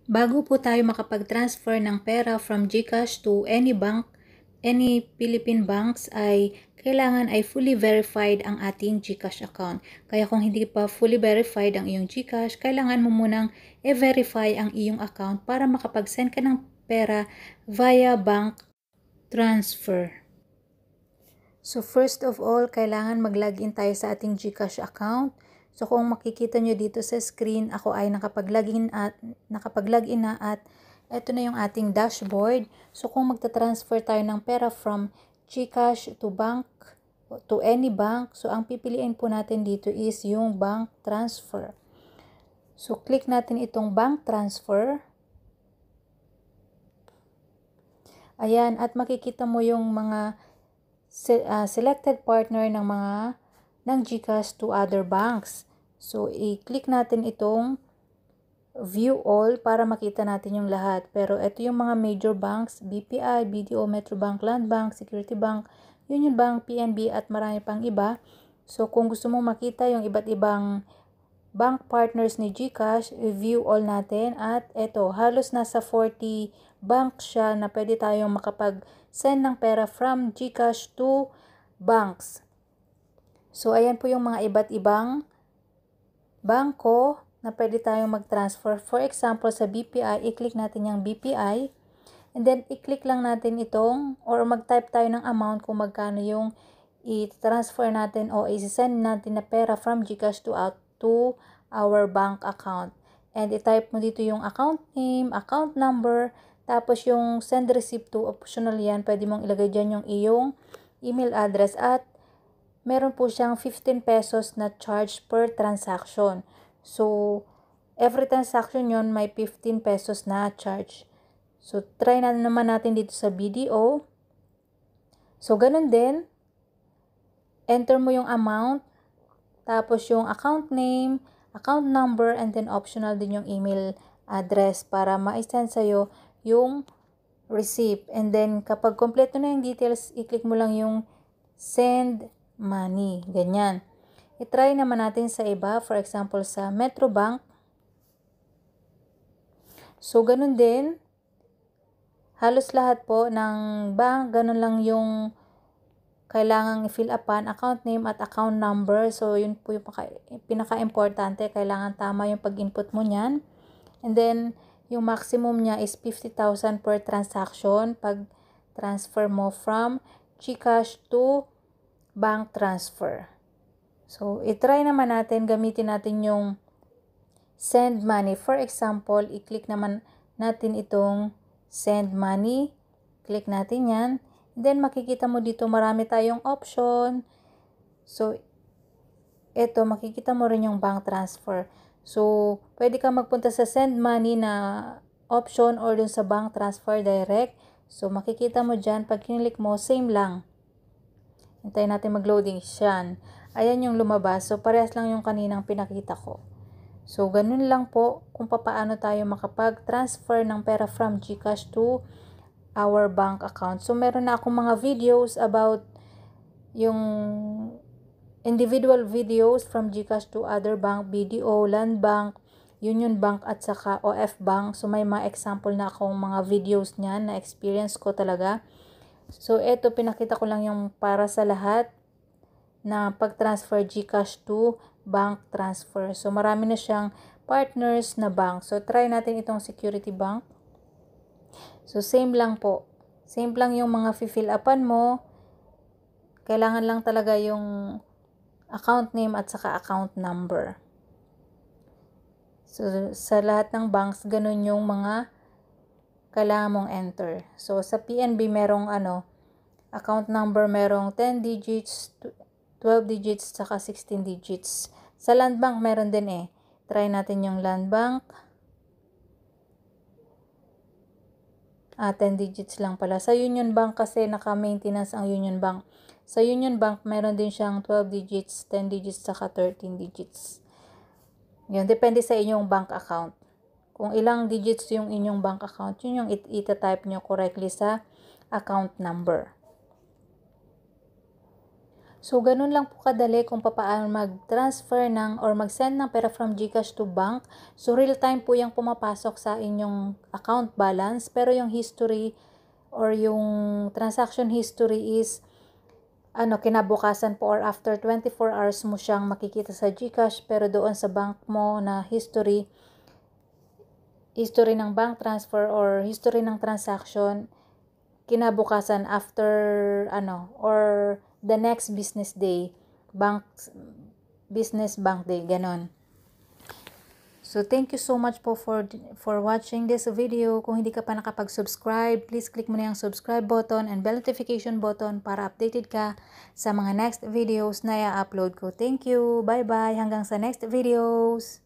Bago po tayo makapag-transfer ng pera from Gcash to any bank, any Philippine banks ay kailangan ay fully verified ang ating Gcash account. Kaya kung hindi pa fully verified ang iyong Gcash, kailangan mo munang i-verify ang iyong account para makapag-send ka ng pera via bank transfer. So first of all, kailangan mag-login tayo sa ating Gcash account. So kung makikita nyo dito sa screen, ako ay nakapag-login na at ito na yung ating dashboard. So kung magta-transfer tayo ng pera from Gcash to bank, to any bank, so ang pipiliin po natin dito is yung bank transfer. So click natin itong bank transfer. Ayan, at makikita mo yung mga selected partner ng Gcash to other banks. So, i-click natin itong view all para makita natin yung lahat. Pero ito yung mga major banks, BPI, BDO, Metrobank, Land Bank, Security Bank, Union Bank, PNB at marami pang iba. So, kung gusto mong makita yung iba't ibang bank partners ni Gcash, i-view all natin. At ito, halos nasa 40 bank siya na pwede tayong makapag-send ng pera from Gcash to banks. So, ayan po yung mga iba't ibang bangko na pwede tayong mag-transfer. For example, sa BPI, i-click natin yung BPI. And then, i-click lang natin itong, or mag-type tayo ng amount kung magkano yung i-transfer natin o i-send natin na pera from Gcash to our bank account. And i-type mo dito yung account name, account number, tapos yung send receipt to, optional yan. Pwede mong ilagay dyan yung iyong email address at meron po siyang 15 pesos na charge per transaction. So, every transaction yon may 15 pesos na charge. So, try na naman natin dito sa BDO. So, ganun din. Enter mo yung amount, tapos yung account name, account number, and then optional din yung email address para ma-send sa'yo yung receipt. And then, kapag kompleto na yung details, i-click mo lang yung send money. Ganyan. I-try naman natin sa iba. For example, sa Metrobank. So, ganun din. Halos lahat po ng bank, ganun lang yung kailangang i-fill upan, account name at account number. So, yun po yung pinaka-importante. Kailangan tama yung pag-input mo niyan. And then, yung maximum niya is 50,000 per transaction pag transfer mo from Gcash to bank transfer. So, i-try naman natin, gamitin natin yung send money. For example, i-click naman natin itong send money. Click natin yan. Then, makikita mo dito marami tayong option. So, ito, makikita mo rin yung bank transfer. So, pwede ka magpunta sa send money na option or dun sa bank transfer direct. So, makikita mo dyan, pag kinilik mo, same lang. Hintayin natin mag-loading siyan. Ayan yung lumabas. So, parehas lang yung kaninang pinakita ko. So, ganun lang po kung paano tayo makapag-transfer ng pera from Gcash to our bank account. So, meron na akong mga videos about yung individual videos from Gcash to other bank, BDO, Land Bank, Union Bank at saka OF Bank. So, may mga example na akong mga videos niyan na experience ko talaga. So, eto, pinakita ko lang yung para sa lahat na pag-transfer Gcash to bank transfer. So, marami na siyang partners na bank. So, try natin itong Security Bank. So, same lang po. Same lang yung mga fill upan mo. Kailangan lang talaga yung account name at saka account number. So, sa lahat ng banks, ganun yung mga kailangan mong enter. So, sa PNB, merong account number, merong 10 digits, 12 digits, saka 16 digits. Sa Land Bank, meron din eh. Try natin yung Land Bank. 10 digits lang pala. Sa Union Bank kasi naka-maintenance ang Union Bank. Sa Union Bank, meron din siyang 12 digits, 10 digits, saka 13 digits. Yun, depende sa inyong bank account. Kung ilang digits yung inyong bank account, yun yung ita-type nyo correctly sa account number. So, ganun lang po kadali kung paano mag-transfer ng or mag-send ng pera from Gcash to bank. So, real time po yung pumapasok sa inyong account balance. Pero yung history or yung transaction history is kinabukasan po or after 24 hours mo siyang makikita sa Gcash. Pero doon sa bank mo na history ng bank transfer or history ng transaction, kinabukasan after or the next business day, business bank day, ganon. So thank you so much po for watching this video. Kung hindi ka pa nakapag-subscribe, please click mo na yung subscribe button and bell notification button para updated ka sa mga next videos na i-upload ko. Thank you. Bye bye. Hanggang sa next videos.